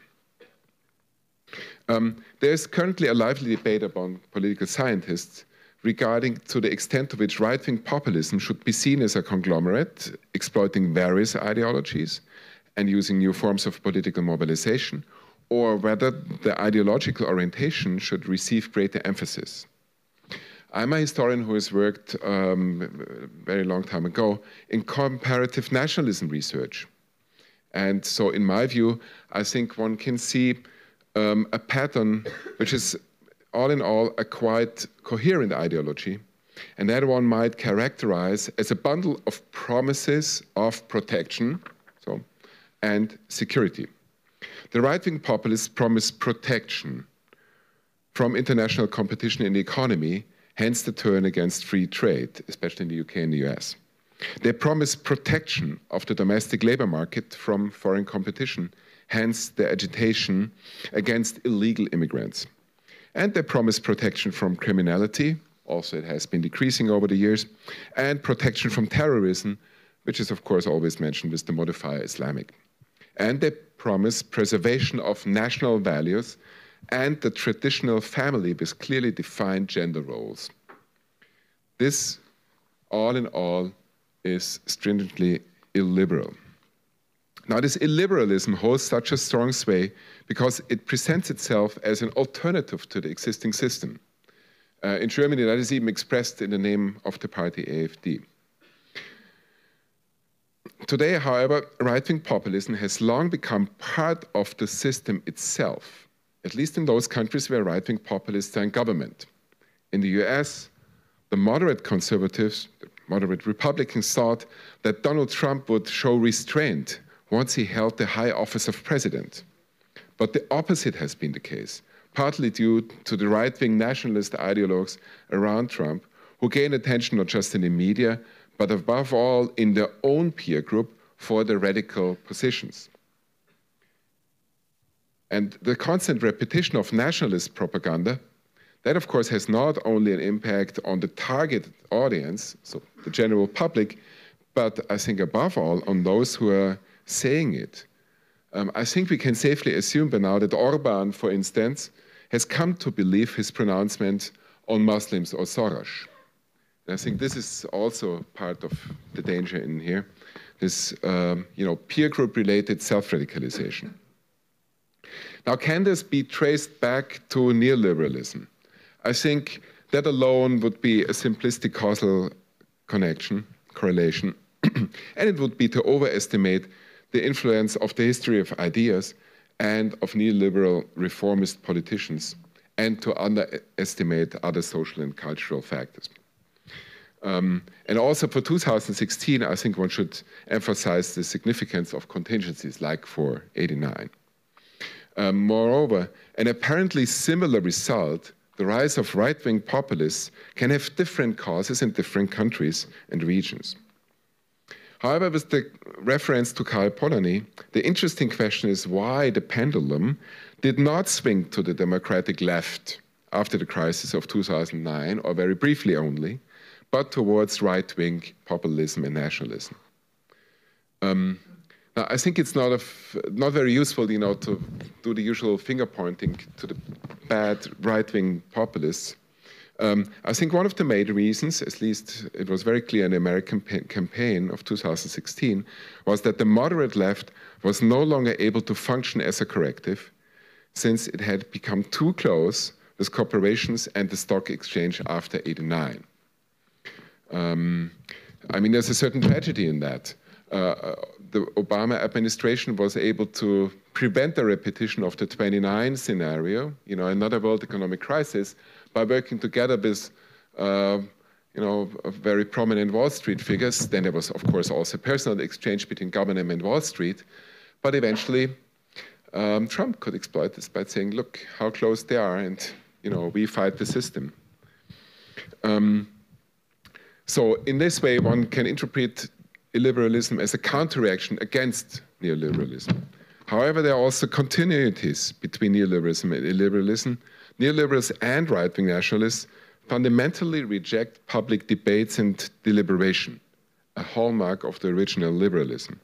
Speaker 2: There is currently a lively debate among political scientists regarding to the extent to which right-wing populism should be seen as a conglomerate, exploiting various ideologies and using new forms of political mobilization, or whether the ideological orientation should receive greater emphasis. I'm a historian who has worked a very long time ago in comparative nationalism research. And so in my view, I think one can see a pattern which is all in all a quite coherent ideology, and that one might characterize as a bundle of promises of protection and security. The right-wing populists promise protection from international competition in the economy, hence the turn against free trade, especially in the UK and the US. They promise protection of the domestic labor market from foreign competition, hence the agitation against illegal immigrants. And they promise protection from criminality, also it has been decreasing over the years, and protection from terrorism, which is of course always mentioned with the modifier Islamic. And they promise preservation of national values and the traditional family with clearly defined gender roles. This, all in all, is stringently illiberal. Now, this illiberalism holds such a strong sway because it presents itself as an alternative to the existing system. In Germany, that is even expressed in the name of the party AfD. Today, however, right-wing populism has long become part of the system itself, at least in those countries where right-wing populists are in government. In the US, the moderate conservatives, the moderate Republicans thought that Donald Trump would show restraint once he held the high office of president. But the opposite has been the case, partly due to the right-wing nationalist ideologues around Trump, who gain attention not just in the media, but above all in their own peer group for their radical positions. And the constant repetition of nationalist propaganda, that of course has not only an impact on the target audience, so the general public, but I think above all on those who are saying it. I think we can safely assume by now that Orban, for instance, has come to believe his pronouncement on Muslims or Soros. And I think this is also part of the danger in here, this peer group related self-radicalization. Now, can this be traced back to neoliberalism? I think that alone would be a simplistic causal correlation, and it would be to overestimate the influence of the history of ideas and of neoliberal reformist politicians, and to underestimate other social and cultural factors. And also for 2016, I think one should emphasize the significance of contingencies like for '89. Moreover, an apparently similar result, the rise of right-wing populists, can have different causes in different countries and regions. However, with the reference to Karl Polanyi, the interesting question is why the pendulum did not swing to the democratic left after the crisis of 2009, or very briefly only, but towards right-wing populism and nationalism. Now, I think it's not very useful, to do the usual finger pointing to the bad right-wing populists. I think one of the main reasons, at least it was very clear in the American campaign of 2016, was that the moderate left was no longer able to function as a corrective, since it had become too close with corporations and the stock exchange after '89. There's a certain tragedy in that. The Obama administration was able to prevent the repetition of the '29 scenario, another world economic crisis, by working together with, very prominent Wall Street figures. Then there was, of course, also personal exchange between government and Wall Street. But eventually, Trump could exploit this by saying, look how close they are, and, we fight the system. So in this way, one can interpret illiberalism as a counter-reaction against neoliberalism. However, there are also continuities between neoliberalism and illiberalism. Neoliberals and right-wing nationalists fundamentally reject public debates and deliberation, a hallmark of the original liberalism.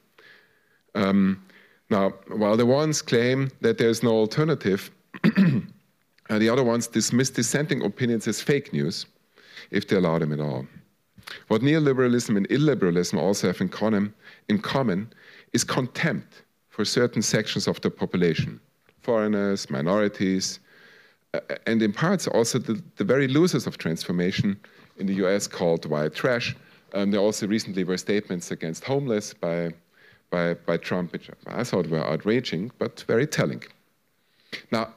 Speaker 2: Now, while the ones claim that there's no alternative, the other ones dismiss dissenting opinions as fake news, if they allow them at all. What neoliberalism and illiberalism also have in common is contempt for certain sections of the population, foreigners, minorities, and in parts also the very losers of transformation in the US called white trash. There also recently were statements against homeless by Trump, which I thought were outraging, but very telling. Now,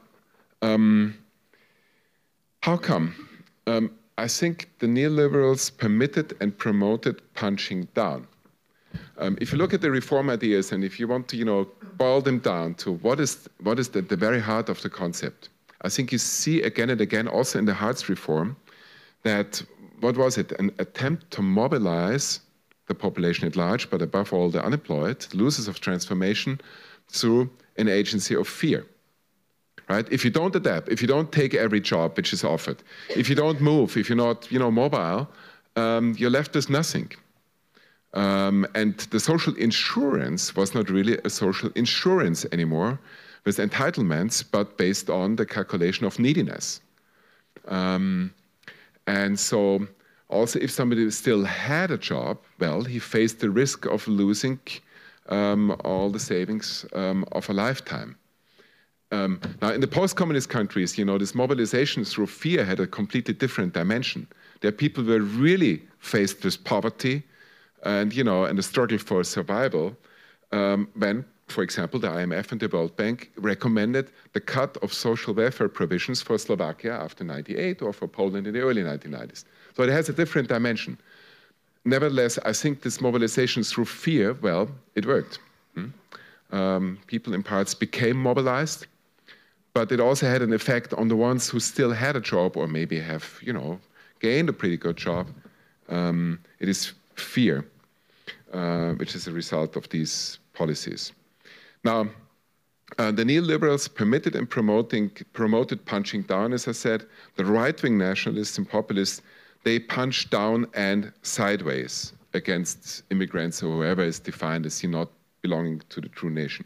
Speaker 2: how come? I think the neoliberals permitted and promoted punching down. If you look at the reform ideas, and if you want to, boil them down to what is the very heart of the concept, I think you see again and again, also in the Hartz reform, that, what was it, an attempt to mobilize the population at large, but above all the unemployed, losers of transformation, through an agency of fear. Right? If you don't adapt, if you don't take every job which is offered, if you don't move, if you're not, mobile, you're left with nothing. And the social insurance was not really a social insurance anymore with entitlements, but based on the calculation of neediness. And so also if somebody still had a job, well, he faced the risk of losing all the savings of a lifetime. Now, in the post-communist countries, this mobilization through fear had a completely different dimension. There, people were really faced with poverty and, and the struggle for survival when, for example, the IMF and the World Bank recommended the cut of social welfare provisions for Slovakia after '98 or for Poland in the early 1990s. So it has a different dimension. Nevertheless, I think this mobilization through fear, well, it worked. People in parts became mobilized. But it also had an effect on the ones who still had a job or maybe have, gained a pretty good job. It is fear, which is a result of these policies. Now, the neoliberals permitted and promoted punching down, as I said. The right-wing nationalists and populists, they punched down and sideways against immigrants or whoever is defined as not belonging to the true nation.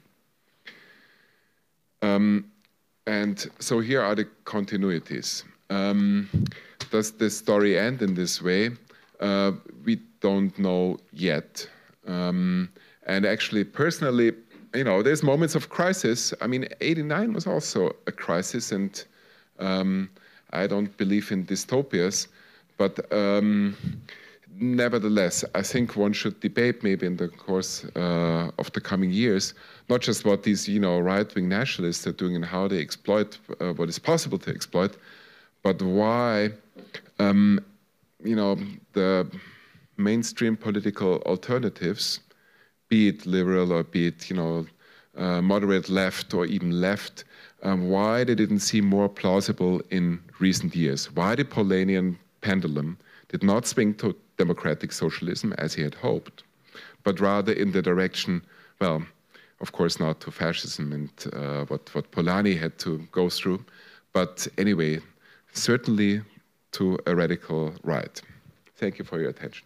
Speaker 2: And so here are the continuities. Does the story end in this way? We don't know yet. And actually, personally, there's moments of crisis. I mean, '89 was also a crisis, and I don't believe in dystopias. But nevertheless, I think one should debate maybe in the course of the coming years, not just what these, right-wing nationalists are doing and how they exploit what is possible to exploit, but why, the mainstream political alternatives, be it liberal or be it, moderate left or even left, why they didn't seem more plausible in recent years. Why the Polanyian pendulum did not swing to democratic socialism as he had hoped, but rather in the direction, well, of course not to fascism and what Polanyi had to go through, but anyway, certainly to a radical right. Thank you for your attention.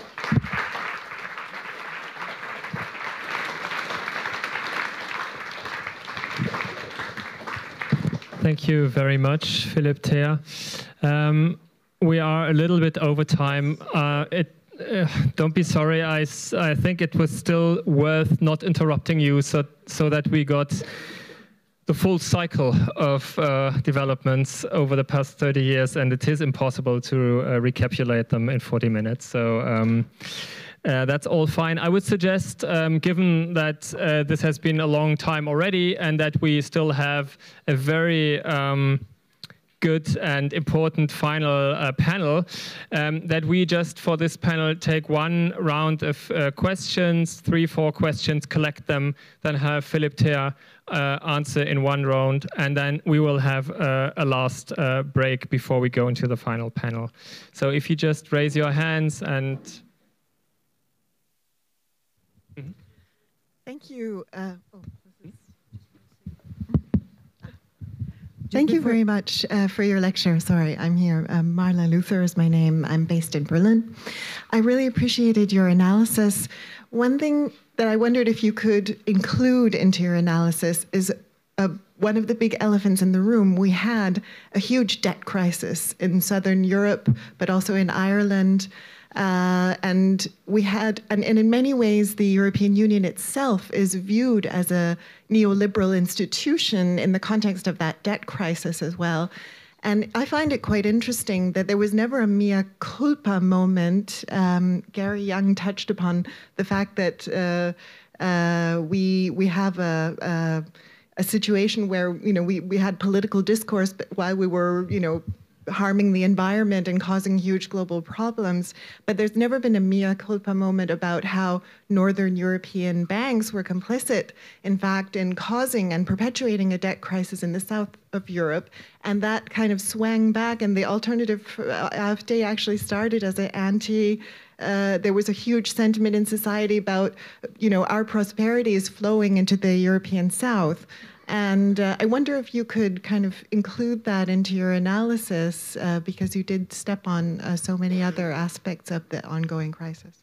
Speaker 1: Thank you very much, Philipp Thaer. We are a little bit over time. Don't be sorry. I think it was still worth not interrupting you so that we got the full cycle of developments over the past 30 years, and it is impossible to recapitulate them in 40 minutes. So that's all fine. I would suggest, given that this has been a long time already and that we still have a very good and important final panel, that we just for this panel take one round of questions, 3-4 questions, collect them, then have Philipp Thaer answer in one round, and then we will have a last break before we go into the final panel. So if you just raise your hands and...
Speaker 3: Thank you. Thank you very much for your lecture. Sorry, I'm here. Marla Luther is my name. I'm based in Berlin. I really appreciated your analysis. One thing that I wondered if you could include into your analysis is one of the big elephants in the room. We had a huge debt crisis in Southern Europe, but also in Ireland. And we had, and in many ways, the European Union itself is viewed as a neoliberal institution in the context of that debt crisis as well. And I find it quite interesting that there was never a mea culpa moment. Gary Young touched upon the fact that we have a situation where we had political discourse while we were harming the environment and causing huge global problems. But there's never been a mea culpa moment about how Northern European banks were complicit, in fact, in causing and perpetuating a debt crisis in the south of Europe. And that kind of swang back, and the alternative AfD actually started as an there was a huge sentiment in society about, our prosperity is flowing into the European South. And I wonder if you could kind of include that into your analysis, because you did step on so many other aspects of the ongoing crisis.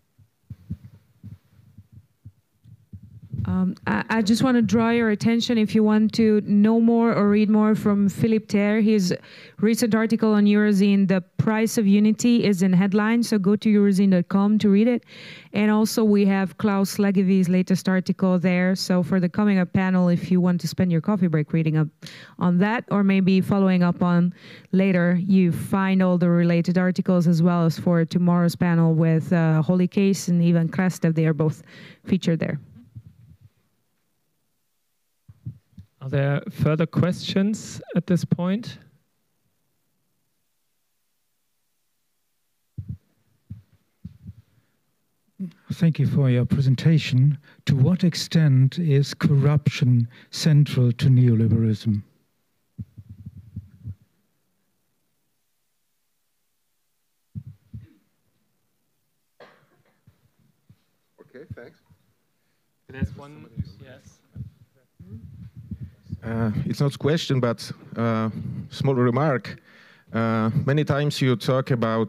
Speaker 4: I just want to draw your attention, if you want to know more or read more, from Philippe Ter. His recent article on Eurozine, The Price of Unity, is in headline, so go to eurozine.com to read it. And also we have Klaus Legevy's latest article there. So for the coming up panel, if you want to spend your coffee break reading up on that, or maybe following up on later, you find all the related articles, as well as for tomorrow's panel with Holly Case and Ivan Krastev. They are both featured there.
Speaker 1: Are there further questions at this point?
Speaker 5: Thank you for your presentation. To what extent is corruption central to neoliberalism?
Speaker 2: Okay, thanks.
Speaker 1: There's one, yes.
Speaker 6: It's not a question, but small remark. Many times you talk about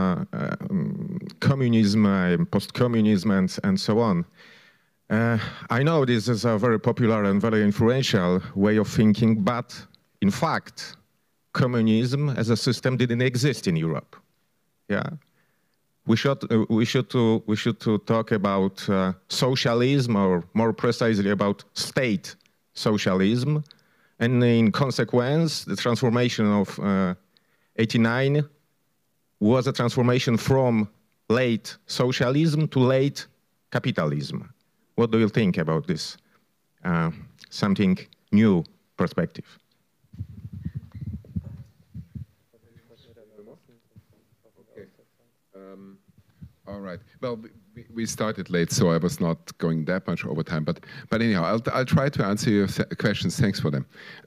Speaker 6: communism, post-communism, and so on. I know this is a very popular and very influential way of thinking, but in fact, communism as a system didn't exist in Europe. Yeah, we should talk about socialism, or more precisely about state socialism, and in consequence, the transformation of 89 was a transformation from late socialism to late capitalism. What do you think about this? Something new perspective.
Speaker 2: Okay. All right. Well, we started late, so I was not going that much over time. But anyhow, I'll try to answer your questions. Thanks for them.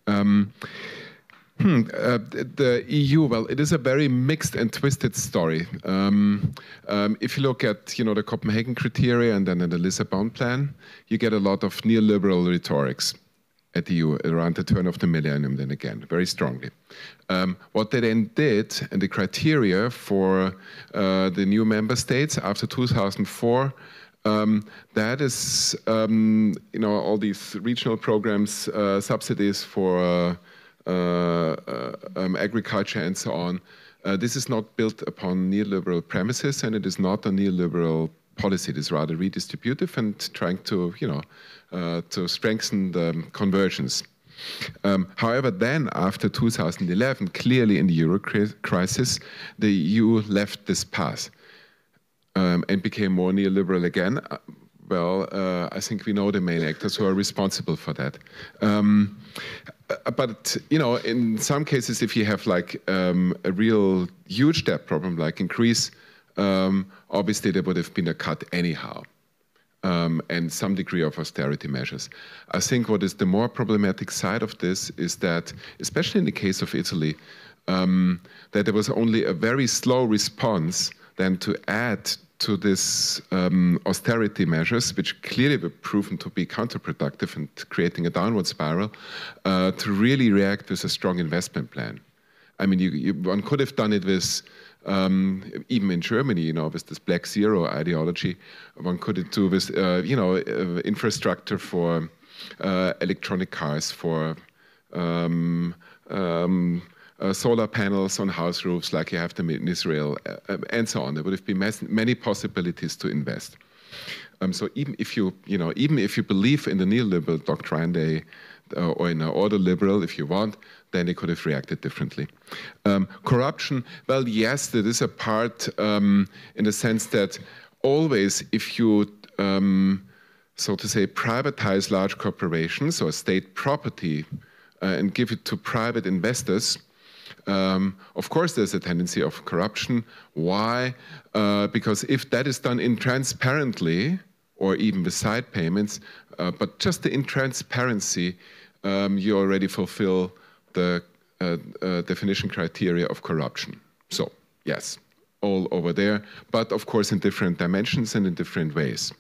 Speaker 2: The EU, well, it is a very mixed and twisted story. If you look at, the Copenhagen criteria and then the Lisbon plan, you get a lot of neoliberal rhetorics at the EU around the turn of the millennium, then again, very strongly. What they then did, and the criteria for the new member states after 2004, that is, all these regional programs, subsidies for agriculture and so on. This is not built upon neoliberal premises, and it is not a neoliberal policy. It is rather redistributive and trying to, to strengthen the convergence. However, then after 2011, clearly in the euro crisis, the EU left this path and became more neoliberal again. I think we know the main actors who are responsible for that. But, in some cases, if you have like a real huge debt problem, like in Greece, obviously there would have been a cut anyhow. And some degree of austerity measures. I think what is the more problematic side of this is that, especially in the case of Italy, that there was only a very slow response then to add to this austerity measures, which clearly were proven to be counterproductive and creating a downward spiral, to really react with a strong investment plan. I mean, one could have done it with, even in Germany, with this Black Zero ideology, one could do with, infrastructure for electronic cars, for solar panels on house roofs, like you have them in Israel, and so on. There would have been many possibilities to invest. So even if you, believe in the neoliberal doctrine, or in an order liberal, if you want, then they could have reacted differently. Corruption, well, yes, that is a part in the sense that always if you, so to say, privatize large corporations or state property and give it to private investors, Of course, there's a tendency of corruption. Why? Because if that is done intransparently, or even with side payments, but just the intransparency, you already fulfill the definition criteria of corruption. So, yes, all over there, but of course in different dimensions and in different ways.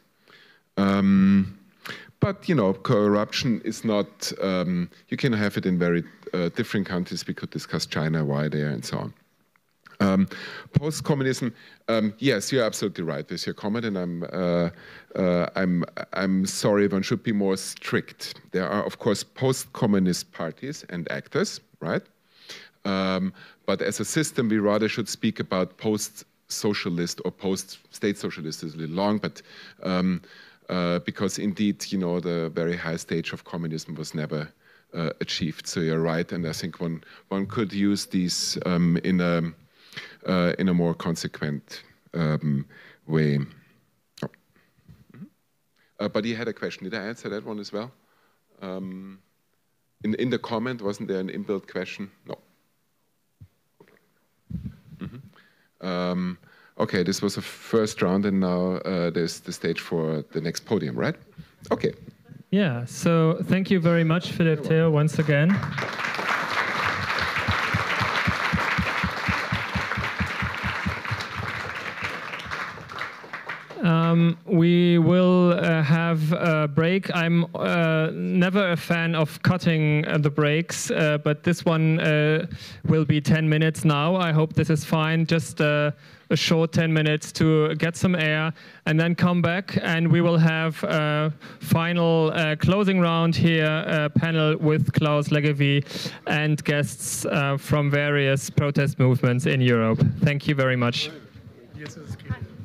Speaker 2: But, you know, corruption is not, you can have it in very different countries. We could discuss China, why there, and so on. Post-communism, yes, you're absolutely right with your comment, and I'm sorry, one should be more strict. There are, of course, post-communist parties and actors, right? But as a system, we rather should speak about post-socialist or post-state socialist. Is a little long, but because indeed, you know, the very high stage of communism was never achieved. So you're right, and I think one could use these in a more consequent way. Oh. But he had a question. Did I answer that one as well? In the comment, wasn't there an inbuilt question? No. Okay, this was the first round, and now there's the stage for the next podium, right? Okay.
Speaker 1: Yeah, so thank you very much, Philipp Theo, once again. We will have a break. I'm never a fan of cutting the breaks, but this one will be 10 minutes now. I hope this is fine. Just a short 10 minutes to get some air and then come back, and we will have a final closing round here, a panel with Klaus Leggevi and guests from various protest movements in Europe. Thank you very much.
Speaker 7: Yes,